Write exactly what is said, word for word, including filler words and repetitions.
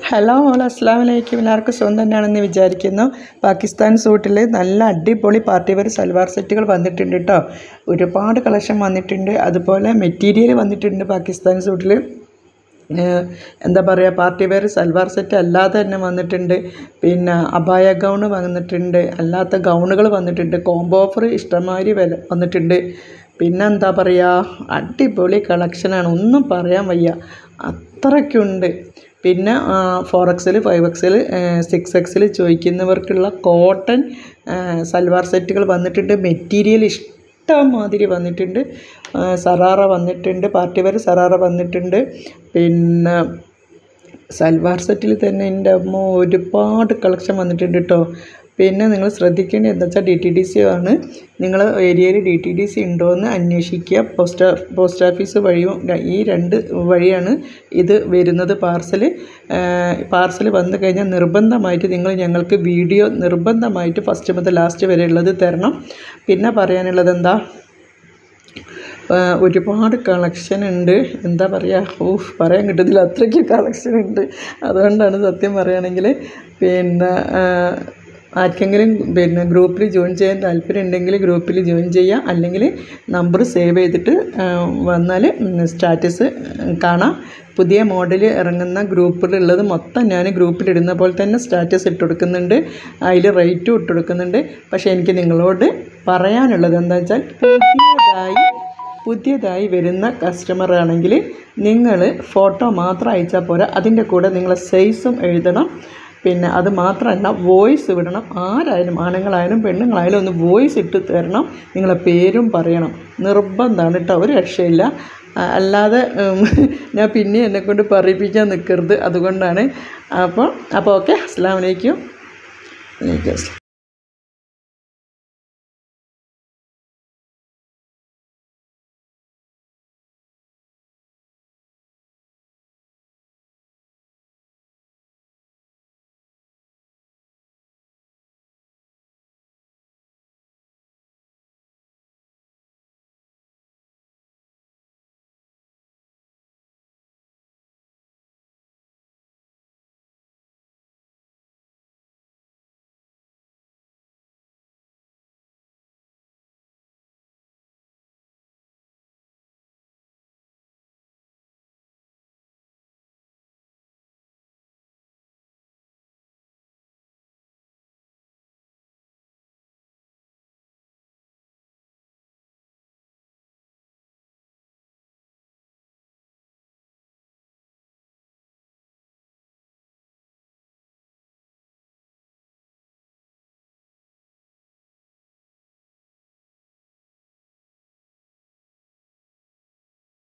Hello all അസ്സലാമു അലൈക്കും. എല്ലാവർക്കും സുഖം തന്നെയാണെന്ന് വിചാരിക്കുന്നു. പാകിസ്ഥാൻ സൂട്ടിൽ നല്ല അടിപൊളി പാർട്ടി വെയർ സൽവാർ സെറ്റുകൾ വന്നിട്ടുണ്ട് കേട്ടോ. ഒരുപാട് കളക്ഷൻ വന്നിട്ടുണ്ട്. അതുപോലെ മെറ്റീരിയൽ വന്നിട്ടുണ്ട് പാകിസ്ഥാൻ സൂട്ടിൽ. എന്താ പറയുക, പാർട്ടി വെയർ സൽവാർ സെറ്റ് അല്ലാതെ തന്നെ വന്നിട്ടുണ്ട്. പിന്നെ അബായ ഗൗണ് വന്നിട്ടുണ്ട്, അല്ലാത്ത ഗൗണുകൾ വന്നിട്ടുണ്ട്. കോംബോ ഓഫർ ഇഷ്ടംമാതിരി വില വന്നിട്ടുണ്ട്. പിന്നെ എന്താ പറയുക, അടിപൊളി കളക്ഷനാണ്, ഒന്നും പറയാൻ വയ്യ, അത്രയ്ക്കുണ്ട്. പിന്നെ ഫോർ എക്സിൽ ഫൈവ് എക്സിൽ സിക്സ് എക്സിൽ ചോദിക്കുന്നവർക്കുള്ള കോട്ടൺ സൽവാർ സെറ്റുകൾ വന്നിട്ടുണ്ട്. മെറ്റീരിയൽ ഇഷ്ടംമാതിരി വന്നിട്ടുണ്ട്. സറാറ വന്നിട്ടുണ്ട്, പാർട്ടി വെയർ സറാറ വന്നിട്ടുണ്ട്. പിന്നെ സൽവാർ സെറ്റിൽ തന്നെ എൻ്റെ അമ്മ ഒരുപാട് കളക്ഷൻ വന്നിട്ടുണ്ട് കേട്ടോ. പിന്നെ നിങ്ങൾ ശ്രദ്ധിക്കേണ്ടത് എന്താ വെച്ചാൽ ഡി ടി ഡി സി ആണ്. നിങ്ങൾ ഏരിയയിൽ ഡി ടി ഡി സി ഉണ്ടോ എന്ന് അന്വേഷിക്കുക. പോസ്റ്റ് പോസ്റ്റ് ഓഫീസ് വഴിയും ഈ രണ്ട് വഴിയാണ് ഇത് വരുന്നത്. പാർസൽ പാർസൽ വന്നു കഴിഞ്ഞാൽ നിർബന്ധമായിട്ട് നിങ്ങൾ ഞങ്ങൾക്ക് വീഡിയോ നിർബന്ധമായിട്ട് ഫസ്റ്റ് മുതൽ ലാസ്റ്റ് വരെ ഉള്ളത് തരണം. പിന്നെ പറയാനുള്ളത് എന്താ, ഒരുപാട് കളക്ഷൻ ഉണ്ട്. എന്താ പറയുക, ഓഹ് പറയാൻ കിട്ടത്തില്ല, അത്രയ്ക്ക് കളക്ഷൻ ഉണ്ട്. അതുകൊണ്ടാണ് സത്യം പറയുകയാണെങ്കിൽ. പിന്നെ ആർക്കെങ്കിലും പിന്നെ ഗ്രൂപ്പിൽ ജോയിൻ ചെയ്യാൻ താല്പര്യം ഉണ്ടെങ്കിൽ ഗ്രൂപ്പിൽ ജോയിൻ ചെയ്യാം. അല്ലെങ്കിൽ നമ്പർ സേവ് ചെയ്തിട്ട് വന്നാൽ സ്റ്റാറ്റസ് കാണാം. പുതിയ മോഡൽ ഇറങ്ങുന്ന ഗ്രൂപ്പിലുള്ളത് മൊത്തം ഞാൻ ഗ്രൂപ്പിലിടുന്ന പോലെ തന്നെ സ്റ്റാറ്റസ് ഇട്ട് കൊടുക്കുന്നുണ്ട്. അതിൽ റേറ്റും ഇട്ട് കൊടുക്കുന്നുണ്ട്. പക്ഷേ എനിക്ക് നിങ്ങളോട് പറയാനുള്ളത് എന്താ വെച്ചാൽ, പുതിയതായി പുതിയതായി വരുന്ന കസ്റ്റമർ ആണെങ്കിൽ നിങ്ങൾ ഫോട്ടോ മാത്രം അയച്ചാൽ പോരാ, അതിൻ്റെ കൂടെ നിങ്ങളെ സൈസും എഴുതണം. പിന്നെ അത് മാത്രമല്ല, വോയിസ് വിടണം. ആരായാലും, ആണുങ്ങളായാലും പെണ്ണുങ്ങളായാലും ഒന്ന് വോയിസ് ഇട്ട് തരണം. നിങ്ങളെ പേരും പറയണം, നിർബന്ധമാണ് കേട്ടോ, ഒരു രക്ഷയില്ല. അല്ലാതെ ഞാൻ പിന്നെ എന്നെക്കൊണ്ട് പറയിപ്പിക്കാൻ നിൽക്കരുത്. അതുകൊണ്ടാണ്. അപ്പോൾ അപ്പോൾ ഓക്കെ, അസ്സലാമു അലൈക്കും.